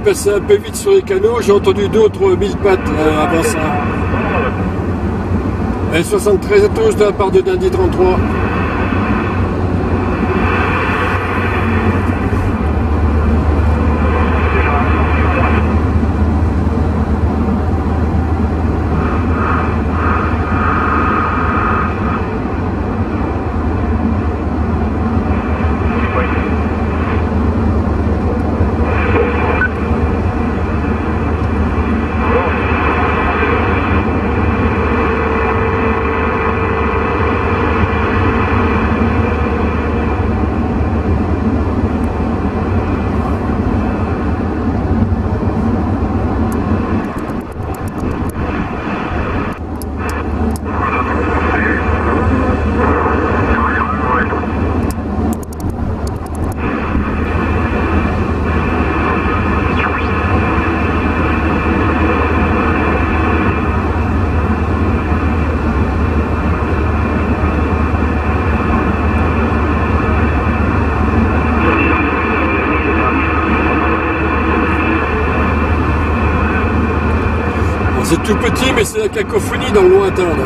passé un peu vite sur les canaux, j'ai entendu d'autres 1000 pattes avant ça. Et 73 à tous de la part de Dundee 33. C'est tout petit, mais c'est la cacophonie dans le lointain. Là.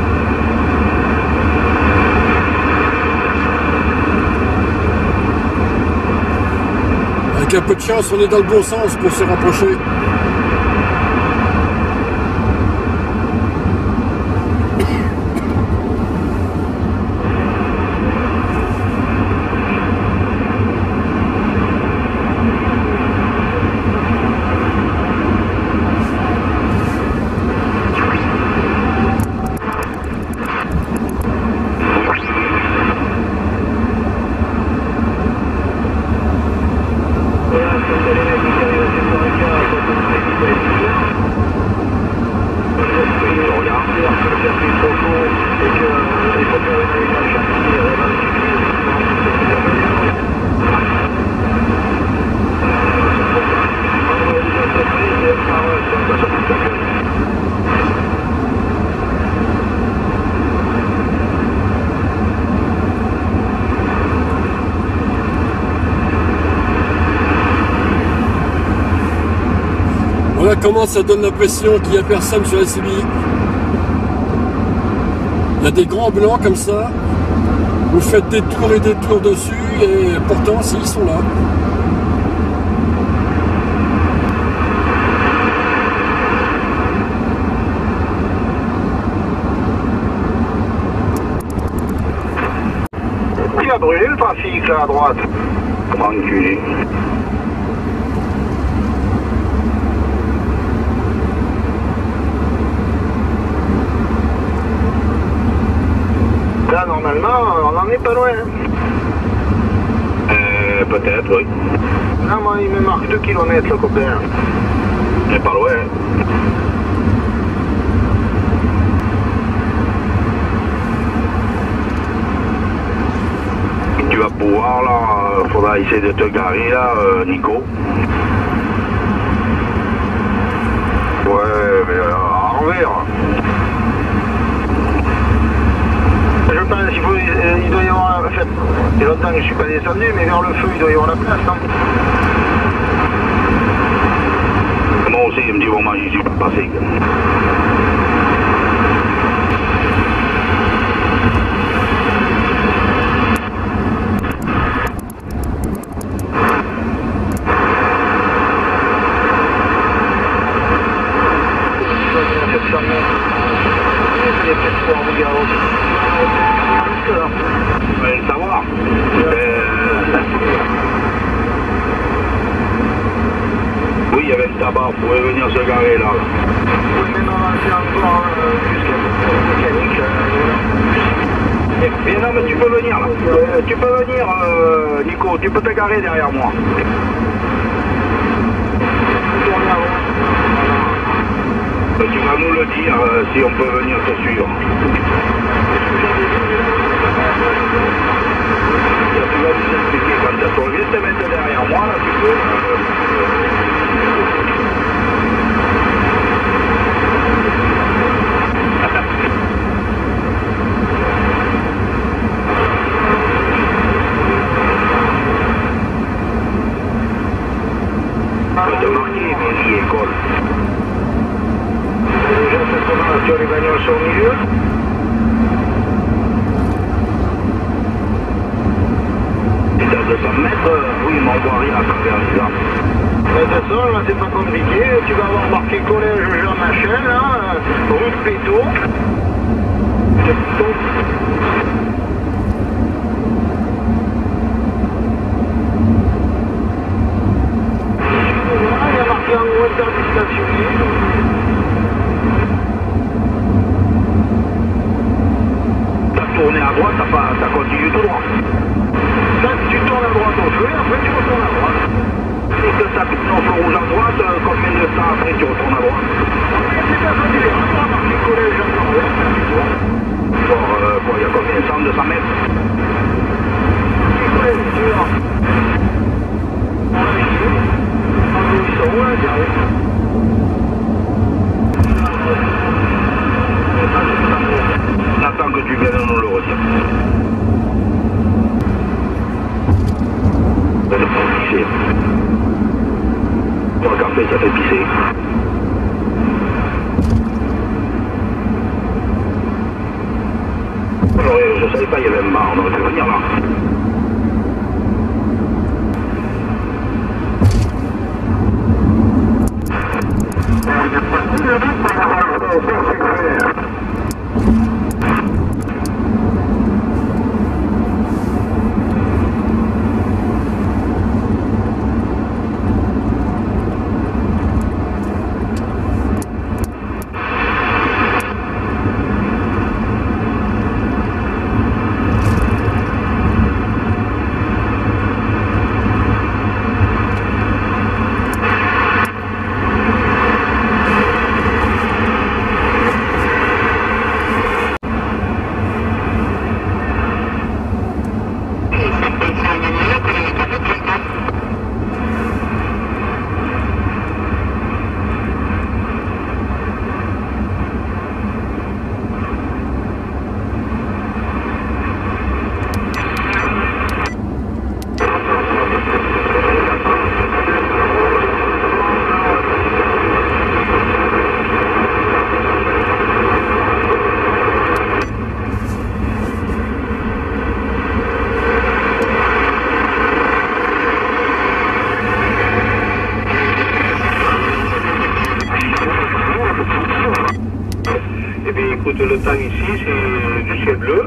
Avec un peu de chance, on est dans le bon sens pour se rapprocher. Voilà comment ça donne l'impression qu'il n'y a personne sur la CBI. Il y a des grands blancs comme ça. Vous faites des tours et des tours dessus et pourtant si, ils sont là. Il a brûlé le trafic là à droite. Enculé. Là, normalement, on n'en est pas loin. Peut-être, oui. Là, moi, il me marque 2 km, le copain. On n'est pas loin. Tu vas pouvoir, là, faudra essayer de te garer, là, Nico. Ouais, mais à envers. Je pense qu'il doit y avoir... Enfin, il y a longtemps que je ne suis pas descendu, mais vers le feu, il doit y avoir la place, non? Moi aussi, il me dit, bon, moi, j'y suis pas passé. Le savoir. Oui, il y avait le tabac, vous pouvez venir se garer là. Oui, mais non, c'est encore jusqu'à la mécanique. Mais non, mais tu peux venir là. Tu peux venir, Nico, tu peux te garer derrière moi. Tu vas nous le dire si on peut venir te suivre. Tu vas nous expliquer quand tu as juste te mettre derrière moi, là, tu peux. Attention, les bagnoles sont au milieu. Et à 200 mètres, oui, mais on voit rien à travers les arbres. De toute façon, là, c'est pas compliqué. Tu vas avoir marqué collège Jean Machel, là, rue de Péto. Il y a marqué en haut interdit de stationner. T'as tourné à droite, t'as continué tout droit. Là, tu tournes à droite au feu, après tu retournes à droite. Et que ça pique dans le feu rouge à droite, combien de temps après tu retournes à droite? C'est pas facile, on va marqué collège Jean Machel. Bon, il y a combien? 100, 200 mètres? Collège, tu vois. On a ici. Ils sont où, là, j'arrive. On attend que tu viennes nous le redire. Ça fait pisser. Pour le café, ça fait pisser. Je ne savais pas, il y avait un bar, on aurait pu venir là. Écoute, le temps ici, c'est du ciel bleu.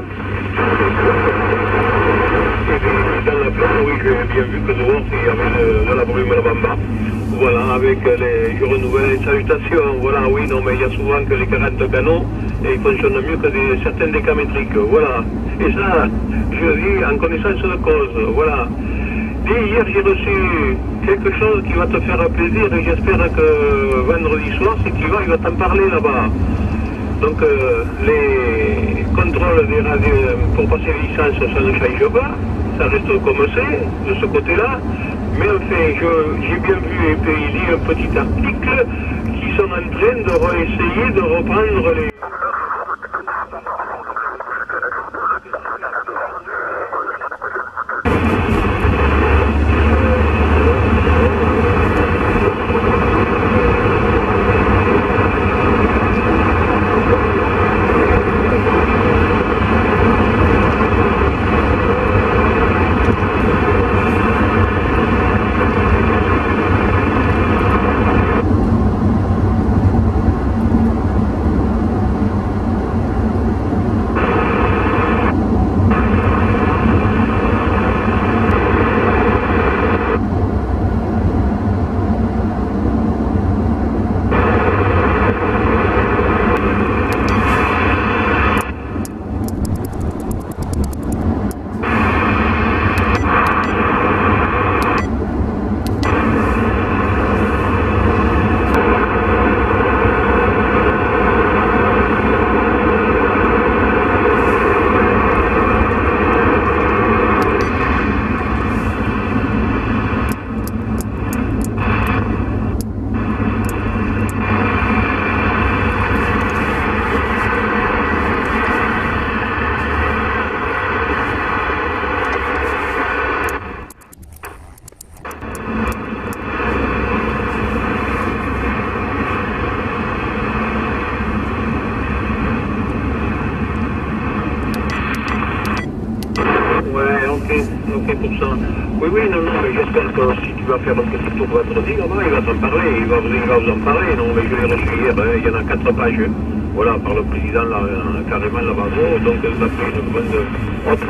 Et dans la plaine, oui, j'ai bien vu que dehors, il y avait de la brume là-bas en bas. Voilà, avec je renouvelle les salutations. Voilà, oui, non, mais il y a souvent que les 40 canons, et ils fonctionnent mieux que certains décamétriques. Voilà. Et ça, je dis en connaissance de cause. Voilà. Et hier, j'ai reçu quelque chose qui va te faire plaisir, et j'espère que vendredi soir, si tu vas, il va t'en parler là-bas. Donc les contrôles des radios pour passer les licences, ça ne change pas, ça reste comme c'est, de ce côté-là. Mais enfin, j'ai bien vu et puis il lit un petit article qui sont en train de réessayer de reprendre les... Oui, oui, non, non, mais j'espère que si tu vas faire un petit tour vendredi, là-bas, il va t'en parler, il va vous en parler. Non, mais je l'ai reçu hier, il y en a 4 pages, voilà, par le président, là, carrément là-bas, donc ça fait une bonne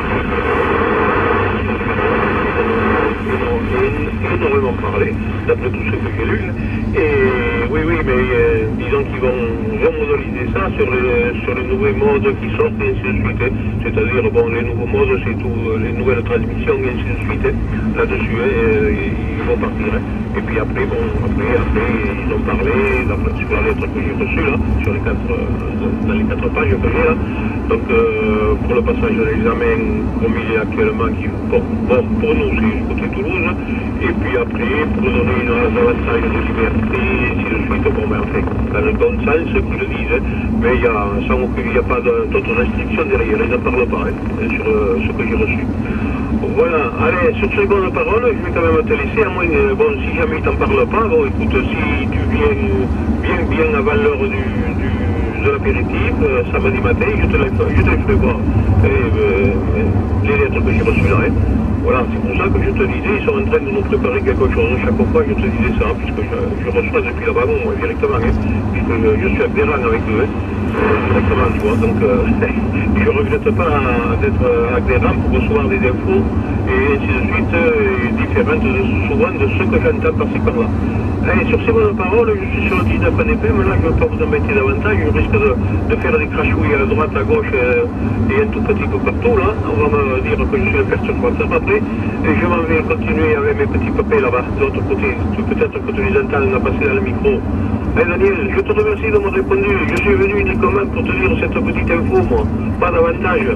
énormément parlé, d'après tout ce que j'ai lu. Et oui, oui, mais disons qu'ils vont remodéliser ça sur les nouveaux modes qui sortent et ainsi de suite. C'est-à-dire, bon, les nouveaux modes, c'est tout, les nouvelles transmissions et ainsi de suite. Là-dessus, ils vont partir. Et puis après, bon, après, ils ont parlé, sur la lettre que j'ai reçue, là, sur dans les 4 pages que j'ai là. Donc, pour le passage de l'examen, comme il est actuellement, bon, pour nous, c'est du côté Toulouse. Et puis après, pour donner une avantage de liberté, et ainsi de suite, bon, mais enfin, dans le bon sens, qu'ils le disent, mais il n'y a pas d'autres restrictions derrière, ils n'en parlent pas, sur ce que j'ai reçu. Voilà, allez, sur ces bonnes paroles, je vais quand même te laisser, à moins, bon, si jamais ils t'en parlent pas, bon, écoute, si tu viens bien avant l'heure de l'apéritif, samedi matin, je te les ferai voir. Les lettres que j'ai reçues là, voilà, c'est pour ça que je te disais, ils sont en train de nous préparer quelque chose. Chaque fois, je te disais ça, puisque je reçois depuis là-bas, moi, directement, puisque je suis adhérent avec eux, directement, tu vois. Donc, je ne regrette pas d'être adhérent pour recevoir des infos et ainsi de suite, différentes souvent de ce que j'entends par-ci par-là. Allez, sur ces bonnes paroles, je suis sur le 19 NPM, là, je ne vais pas vous embêter davantage, je risque de faire des crachouilles à droite, à gauche et un tout petit peu partout, là. On va me dire que je suis le perturbateur après, et je m'en vais continuer avec mes petits papiers là-bas, de l'autre côté. Peut-être que tu les entends, on a passé dans le micro. Allez Daniel, je te remercie de m'avoir répondu, je suis venu uniquement pour te dire cette petite info, moi, pas davantage.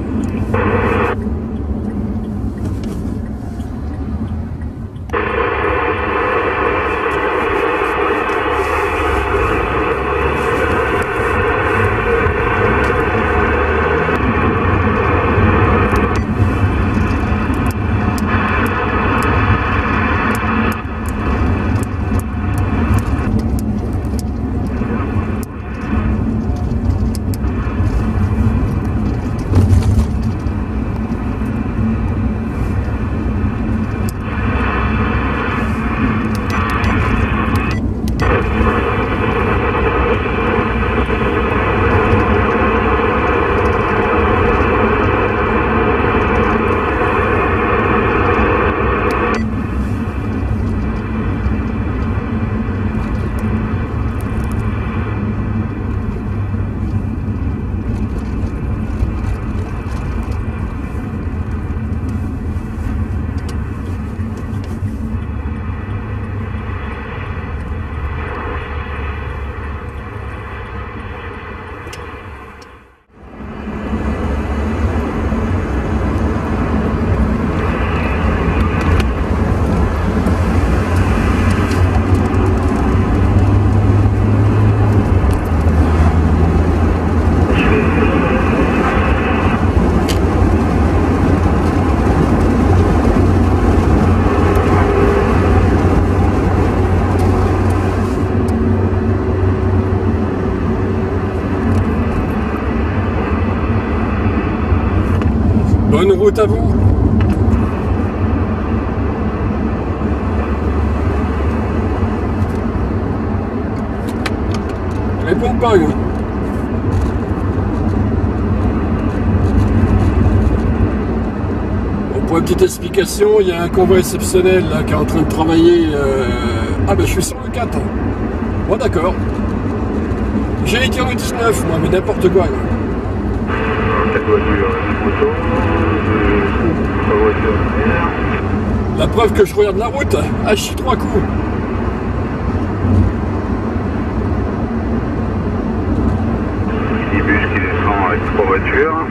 Bonne route à vous. Réponds pas, oui. Bon, pour une petite explication, il y a un convoi exceptionnel là, qui est en train de travailler. Ah ben je suis sur le 4. Bon d'accord. J'allais dire le 19 moi, mais n'importe quoi. Cette voiture, sa voiture. La preuve que je regarde la route, ah je suis 3 coups. Petit bus qui descend avec 3 voitures.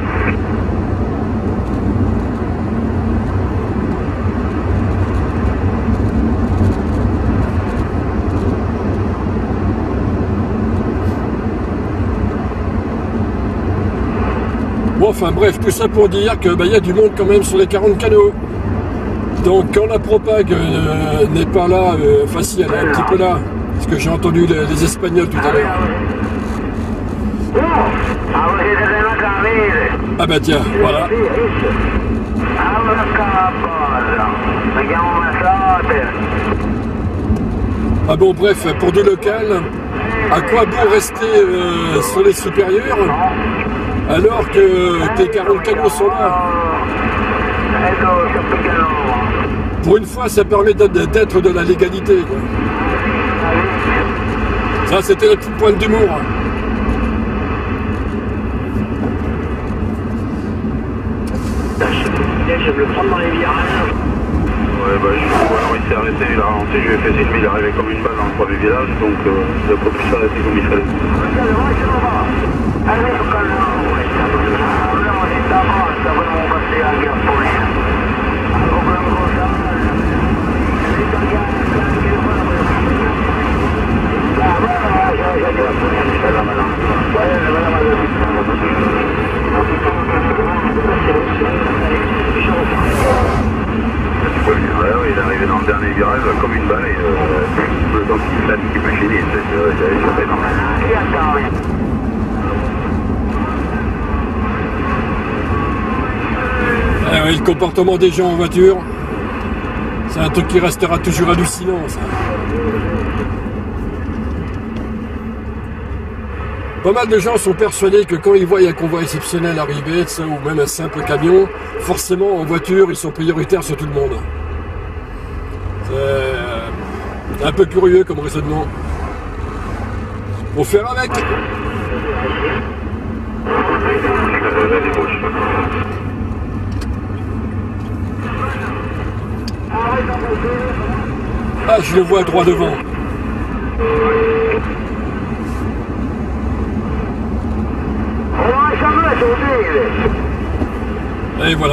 Bon, enfin bref, tout ça pour dire que y a du monde quand même sur les 40 canaux. Donc quand la propague n'est pas là, enfin si elle est un petit peu là, parce que j'ai entendu les Espagnols tout à l'heure. Ah bah tiens, voilà. Ah bon, bref, pour du local, à quoi bon rester sur les supérieurs alors que les 40 canaux sont là? Pour une fois, ça permet d'être de la légalité, quoi. Ça, c'était la petite pointe d'humour. Je vais le prendre dans les virages. Ouais, bah, alors il s'est arrêté, il a ralancé, je lui ai fait signe, il est arrivé comme une balle dans le premier virage, donc il n'a pas pu s'arrêter comme il fallait. Il est arrivé dans le dernier virage comme une balle et le temps qu'il plane, qu'il peut finir, c'est échappé dans Ah oui, le comportement des gens en voiture, c'est un truc qui restera toujours hallucinant, ça. Pas mal de gens sont persuadés que quand ils voient un convoi exceptionnel arriver, ça, ou même un simple camion, forcément en voiture ils sont prioritaires sur tout le monde. C'est un peu curieux comme raisonnement. Faut faire avec. Ah, je le vois droit devant. Et voilà.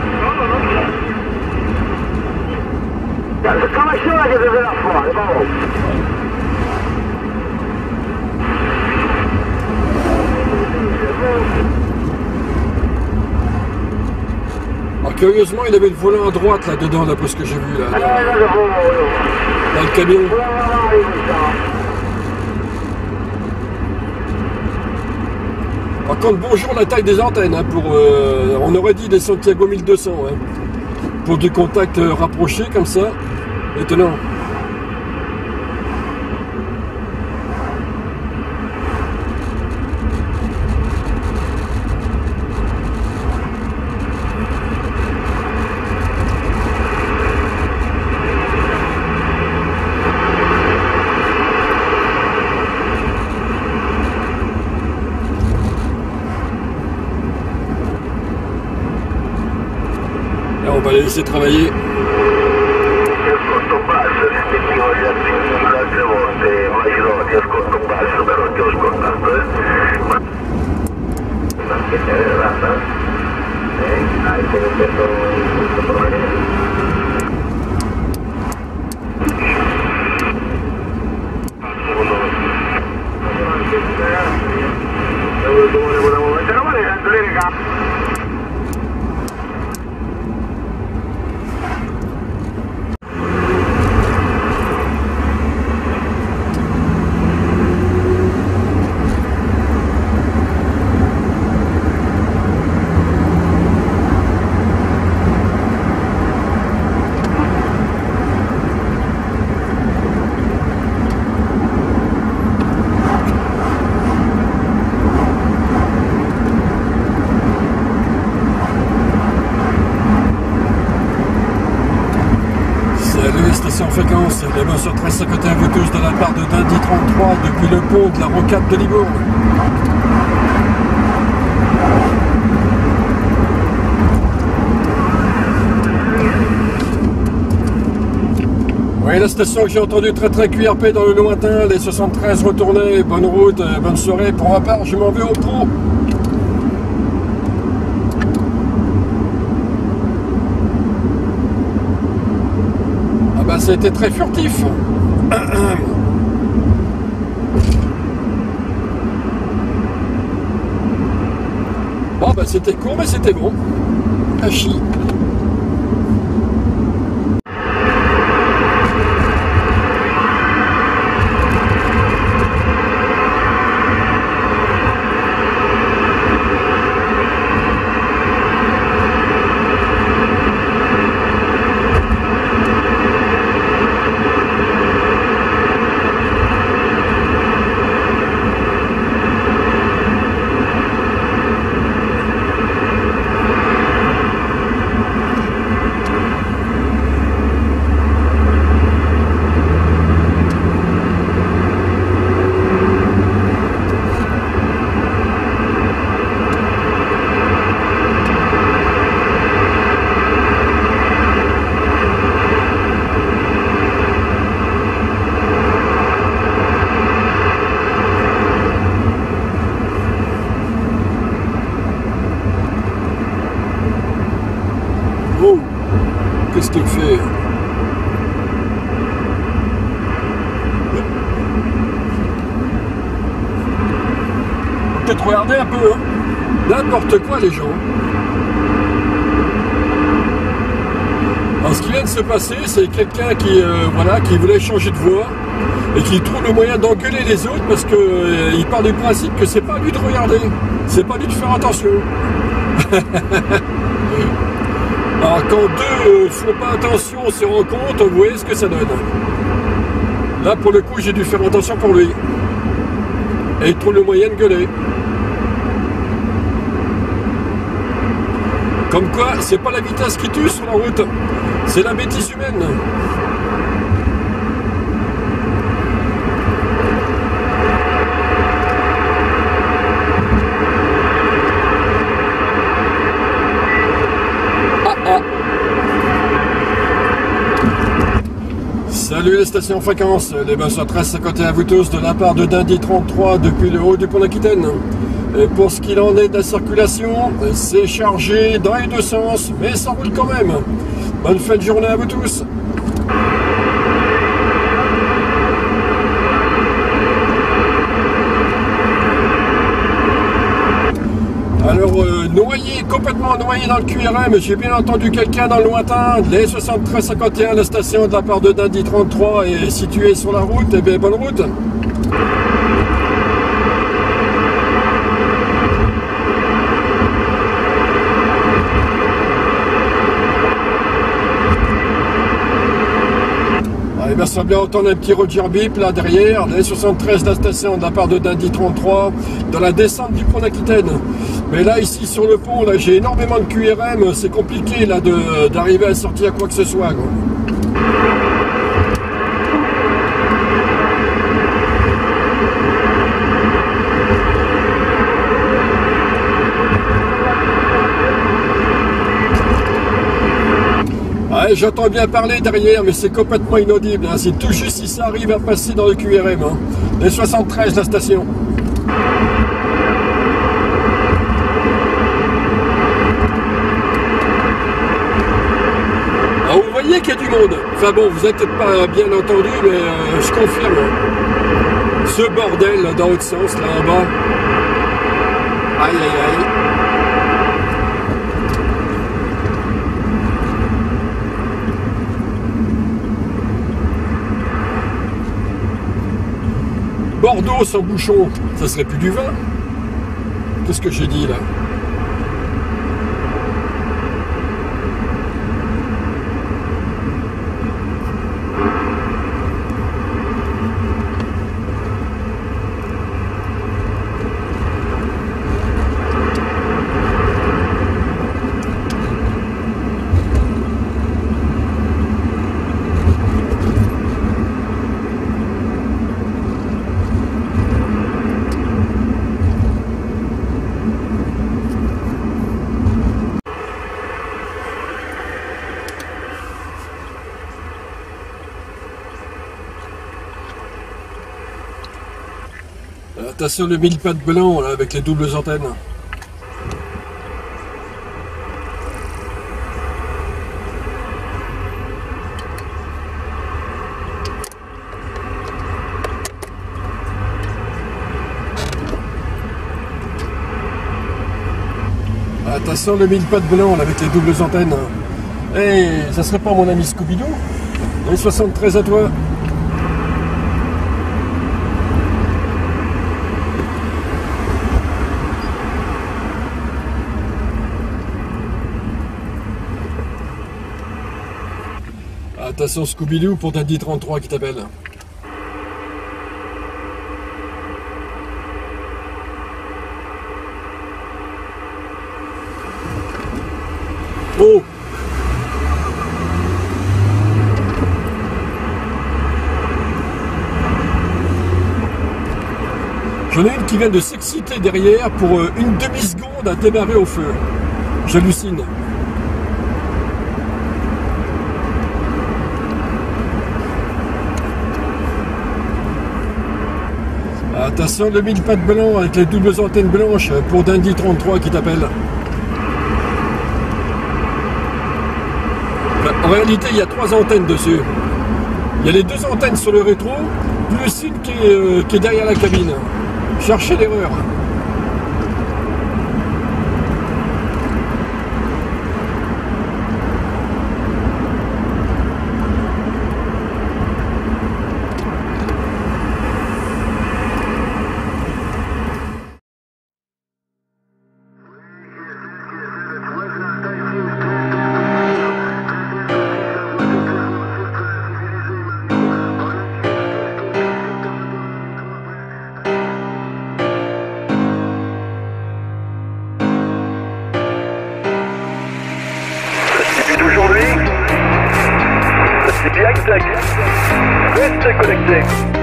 Alors, curieusement, il avait le volant à droite là-dedans, d'après ce que j'ai vu là. Dans le camion. Par contre, bonjour la taille des antennes, hein, pour, on aurait dit des Santiago 1200, hein, pour du contact rapproché comme ça, étonnant. On va les laisser travailler. En fréquence, les mains sur 1351 V12 de la part de Dundee 33 depuis le pont de la Rocade de Libourne. Oui, la station que j'ai entendu très QRP dans le lointain, les 73 retournés, bonne route, bonne soirée. Pour ma part, je m'en vais au pro. C'était très furtif. Bon, bah c'était court, mais c'était bon. Hachi. te le fait. Peut-être regarder un peu, hein. N'importe quoi les gens. Alors ce qui vient de se passer, c'est quelqu'un qui, voilà, qui voulait changer de voie et qui trouve le moyen d'engueuler les autres parce que il part du principe que c'est pas à lui de regarder, c'est pas à lui de faire attention. Alors quand deux font pas attention, on se rend compte, vous voyez ce que ça donne. Là pour le coup j'ai dû faire attention pour lui. Et il trouve le moyen de gueuler. Comme quoi, c'est pas la vitesse qui tue sur la route, c'est la bêtise humaine. Salut les stations fréquences, les bus à 1351 à vous tous de la part de Dindy 33 depuis le haut du pont d'Aquitaine. Et pour ce qu'il en est de la circulation, c'est chargé dans les deux sens, mais ça roule quand même. Bonne fin de journée à vous tous. Alors, complètement noyé dans le QRM, j'ai bien entendu quelqu'un dans le lointain, les 7351, la station de la part de Dindy 33 est située sur la route, et bien bonne route. Il va sembler entendre un petit Roger Bip là derrière, les 73 la station de la part de Dindy 33, dans la descente du pont d'Aquitaine. Mais là ici sur le pont, là j'ai énormément de QRM, c'est compliqué là d'arriver à sortir quoi que ce soit, quoi. Ouais, j'entends bien parler derrière, mais c'est complètement inaudible, hein. C'est tout juste si ça arrive à passer dans le QRM, hein. Les 73 la station. Alors vous voyez qu'il y a du monde. Enfin bon, vous n'êtes peut-être pas bien entendu, mais je confirme. Ce bordel là, dans l'autre sens, là en bas. Aïe aïe aïe. Bordeaux sans bouchon, ça serait plus du vin? Qu'est-ce que j'ai dit là? Attention le mille pattes blanc là, avec les doubles antennes. Attention le mille pattes blanc là, avec les doubles antennes. Hey, ça serait pas mon ami Scooby-Doo? Les 73 à toi. Attention Scooby-Doo pour Dindy 33 qui t'appelle. Oh! J'en ai une qui vient de s'exciter derrière pour une demi-seconde à démarrer au feu. J'hallucine. Attention le mille pattes blanc avec les doubles antennes blanches pour Dindy 33 qui t'appelle. En réalité, il y a 3 antennes dessus. Il y a les 2 antennes sur le rétro, plus une qui est derrière la cabine. Cherchez l'erreur. Aujourd'hui, c'est bien tech. Restez connectés.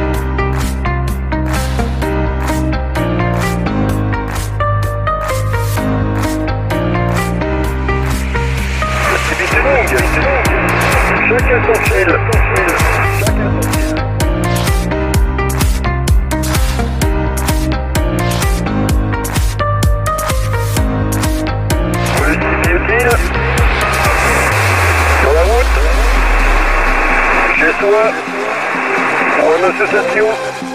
C'est tuning. Chacun son fil. Chacun son fil. Politique utile. Sur la route, chez soi, pour une association.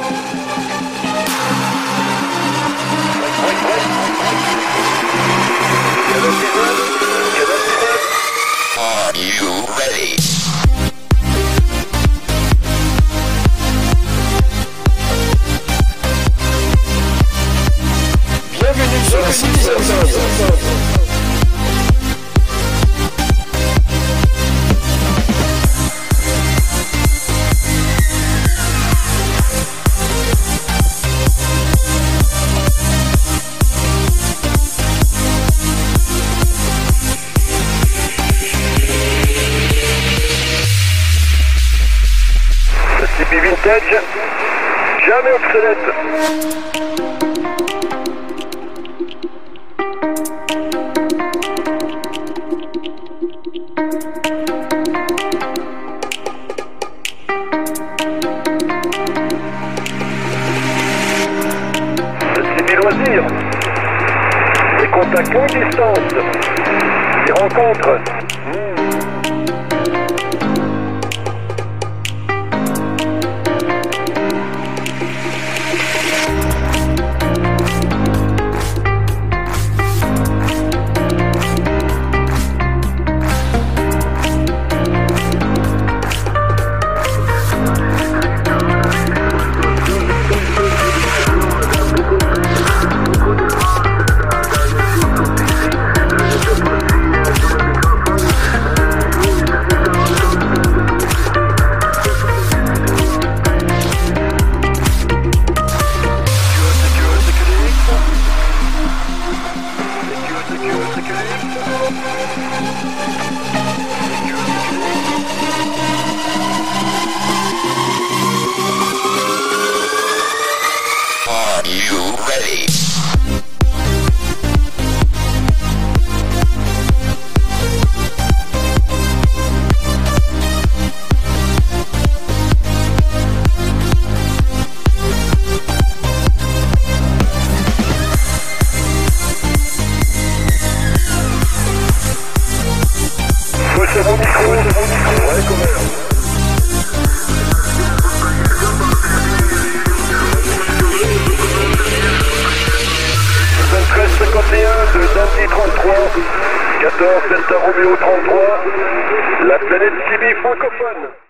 Are you ready? Bienvenue sur le site. Tipeee vintage, jamais obsolète. Tipeee loisirs, des contacts longue distance, des rencontres. Are you ready? Poussez mon micro, ouais, quand même. 1351 de Dandy 33, 14 Delta Romeo 33, la planète Tipeee francophone.